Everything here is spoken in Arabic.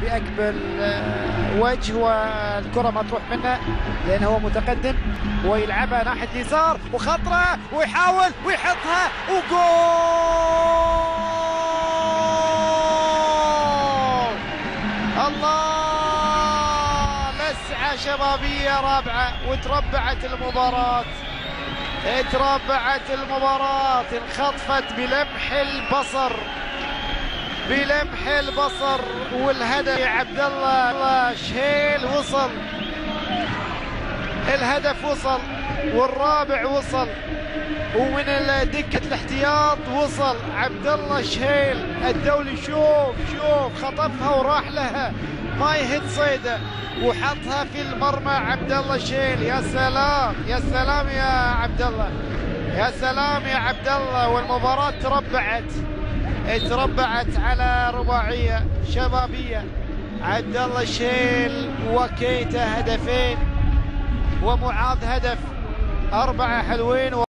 بأكبر وجه والكرة ما تروح منه لأنه هو متقدم ويلعبها ناحية اليسار وخطرة ويحاول ويحطها وجول. الله، لسعة شبابية رابعة وتربعت المباراة. انخطفت بلمح البصر والهدف عبد الله شهيل وصل، الهدف وصل والرابع وصل ومن دكة الاحتياط وصل عبد الله شهيل الدولي. شوف خطفها وراح لها ما يهد صيده وحطها في المرمى عبد الله شهيل. يا سلام يا سلام يا عبد الله، يا سلام يا عبد الله. والمباراة تربعت على رباعية شبابية، عبد الله شهيل وكيتا هدفين ومعاذ هدف، 4 حلوين.